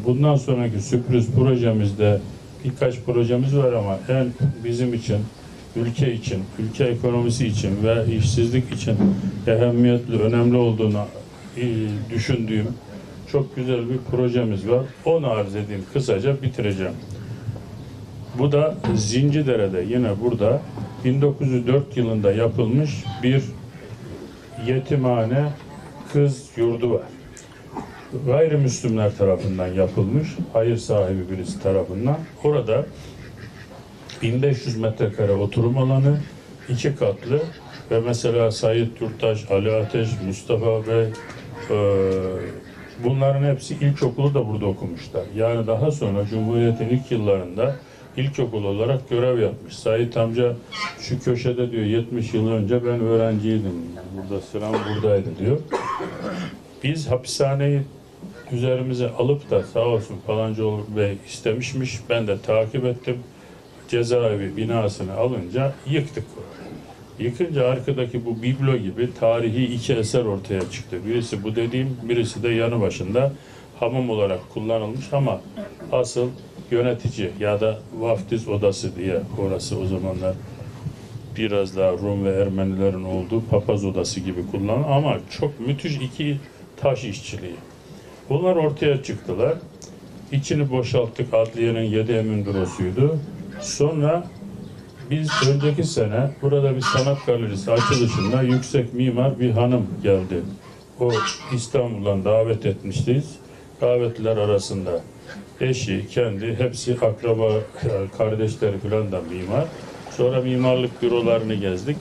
Bundan sonraki sürpriz projemizde birkaç projemiz var ama en bizim için, ülke için, ülke ekonomisi için ve işsizlik için ehemmiyetli, önemli olduğunu düşündüğüm çok güzel bir projemiz var. Onu arz edeyim, kısaca bitireceğim. Bu da Zincidere'de, yine burada 1904 yılında yapılmış bir yetimhane kız yurdu var. Gayrimüslimler tarafından yapılmış, hayır sahibi birisi tarafından. Orada 1500 metrekare oturum alanı, 2 katlı ve mesela Said Yurttaş, Ali Ateş, Mustafa Bey, bunların hepsi ilkokulu da burada okumuşlar. Yani daha sonra Cumhuriyet'in ilk yıllarında ilkokul olarak görev yapmış. Said amca şu köşede diyor, 70 yıl önce ben öğrenciydim. Burada sıram buradaydı diyor. Biz hapishaneyi üzerimize alıp da sağ olsun Falancıoğlu Bey istemişmiş. Ben de takip ettim. Cezaevi binasını alınca yıktık. Yıkınca arkadaki bu biblo gibi tarihi 2 eser ortaya çıktı. Birisi bu dediğim, birisi de yanı başında hamam olarak kullanılmış ama asıl yönetici ya da vaftiz odası diye, orası o zamanlar biraz daha Rum ve Ermenilerin olduğu papaz odası gibi kullanılan ama çok müthiş 2 taş işçiliği. Bunlar ortaya çıktılar. İçini boşalttık. Adliyenin 7 emin bürosuydu. Sonra biz önceki sene burada bir sanat galerisi açılışında yüksek mimar bir hanım geldi. O İstanbul'dan davet etmiştiz. Davetliler arasında eşi, kendi, hepsi akraba, kardeşleri falan da mimar. Sonra mimarlık bürolarını gezdik.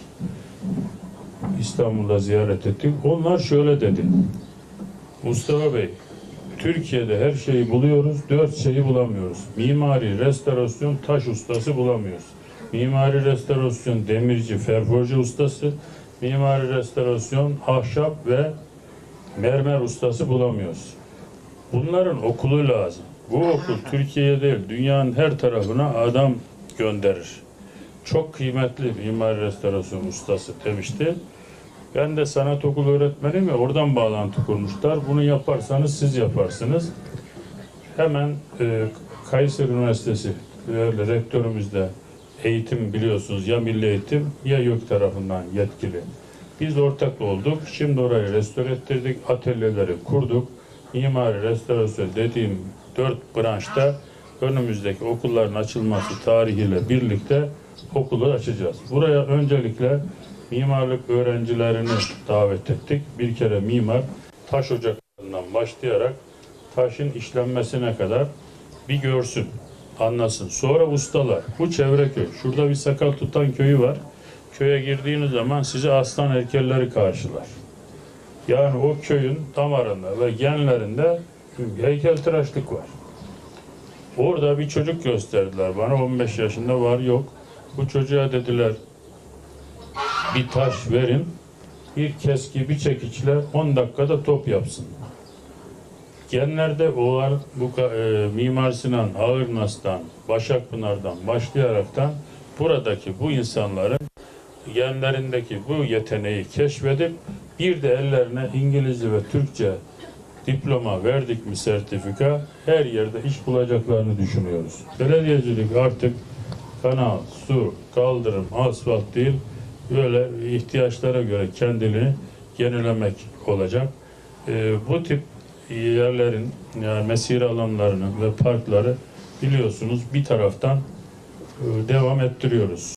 İstanbul'da ziyaret ettik. Onlar şöyle dedi. Mustafa Bey, Türkiye'de her şeyi buluyoruz, 4 şeyi bulamıyoruz. Mimari, restorasyon, taş ustası bulamıyoruz. Mimari restorasyon, demirci, ferforje ustası, mimari restorasyon, ahşap ve mermer ustası bulamıyoruz. Bunların okulu lazım. Bu okul Türkiye'ye değil, dünyanın her tarafına adam gönderir. Çok kıymetli mimari restorasyon ustası demişti. Ben de sanat okulu öğretmenim ya, oradan bağlantı kurmuşlar. Bunu yaparsanız siz yaparsınız. Hemen Kayseri Üniversitesi rektörümüz de eğitim biliyorsunuz ya milli eğitim ya YÖK tarafından yetkili. Biz ortak olduk. Şimdi orayı restore ettirdik. Atölyeleri kurduk. Mimari restorasyon dediğim 4 branşta önümüzdeki okulların açılması tarihiyle birlikte okulu açacağız. Buraya öncelikle mimarlık öğrencilerini davet ettik. Bir kere mimar taş ocaklarından başlayarak taşın işlenmesine kadar bir görsün, anlasın. Sonra ustalar. Bu çevre köy. Şurada bir sakal tutan köyü var. Köye girdiğiniz zaman sizi aslan heykelleri karşılar. Yani o köyün damarında ve genlerinde heykeltıraşlık var. Orada bir çocuk gösterdiler bana, 15 yaşında, var yok. Bu çocuğa dediler bir taş verin, bir keski, bir çekiçle 10 dakikada top yapsın. Genlerde o var, bu Mimar Sinan, Ağırnas'tan, Başakpınar'dan başlayaraktan buradaki bu insanların genlerindeki bu yeteneği keşfedip bir de ellerine İngilizce ve Türkçe diploma verdik mi, sertifika, her yerde iş bulacaklarını düşünüyoruz. Belediyecilik artık kanal, su, kaldırım, asfalt değil, böyle ihtiyaçlara göre kendini yenilemek olacak. Bu tip yerlerin, yani mesire alanlarını ve parkları biliyorsunuz bir taraftan devam ettiriyoruz.